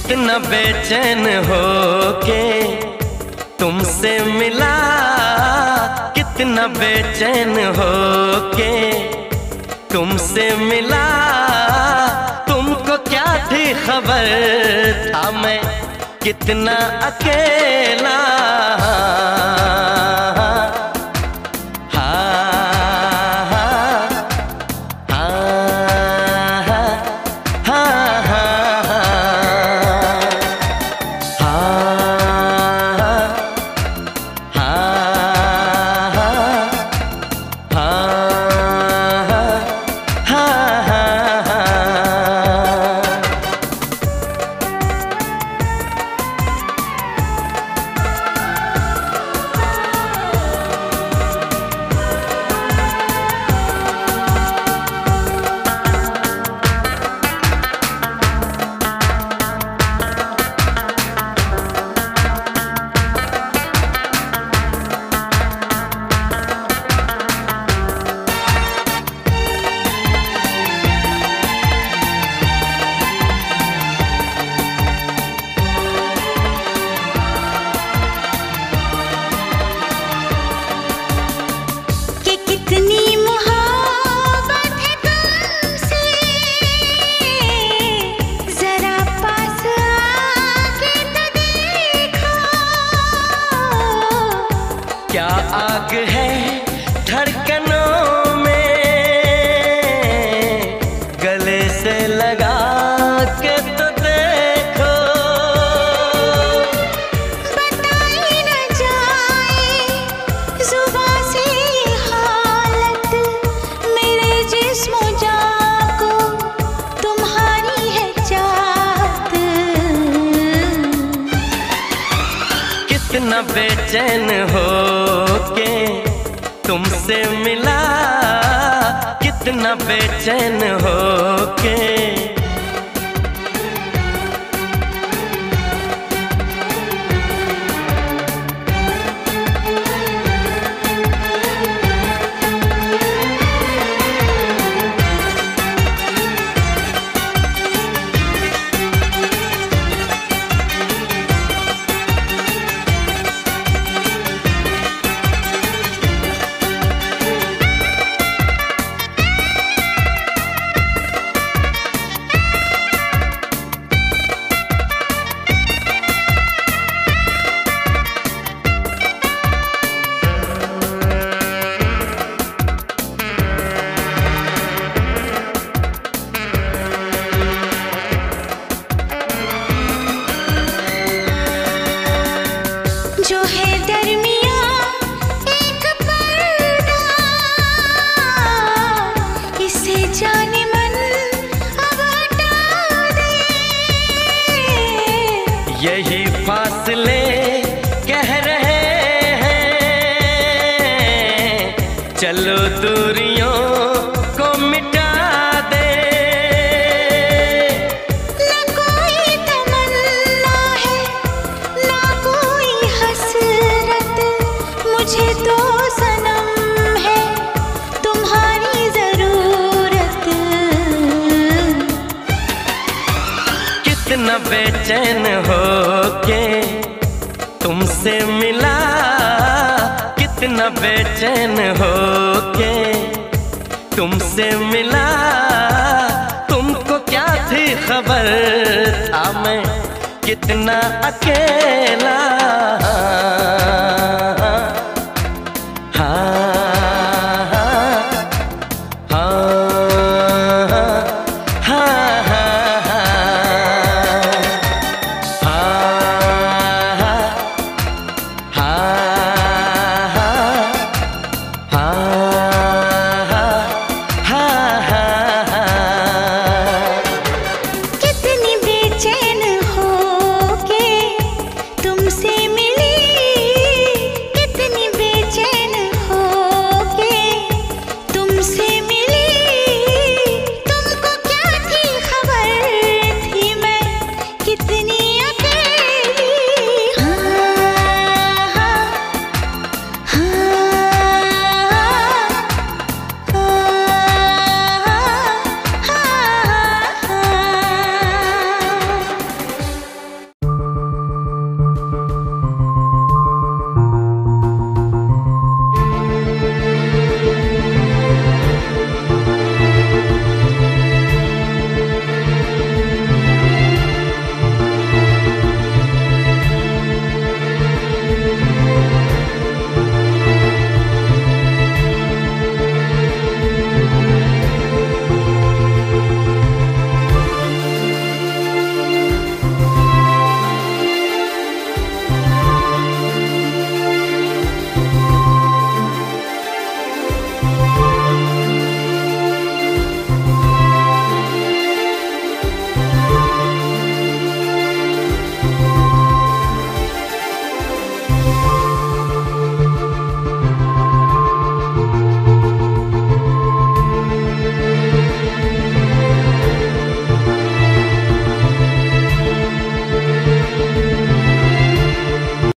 कितना बेचैन हो के तुमसे मिला, कितना बेचैन हो के तुमसे मिला। तुमको क्या थी खबर, था मैं कितना अकेला। क्या आग है धड़कनों में, गले से लगा के तो देखो। बताई न जाए जुबां से हालत, मेरे जिस्म जान को तुम्हारी है चाहत। कितना बेचैन हो के तुमसे मिला, कितना बेचैन हो के। जो है दरमियाँ एक पर्दा, इसे जाने मन अब हटा दे। यही फासले कह रहे हैं, चलो दूरियों को मिटा दे। न कोई तमन्ना है, ना कोई हसरत, मुझे तो सनम है तुम्हारी जरूरत। कितना बेचैन हो के तुमसे मिला, कितना बेचैन हो के तुमसे मिला। तुमको क्या थी खबर, था मैं कितना अकेला। हाँ।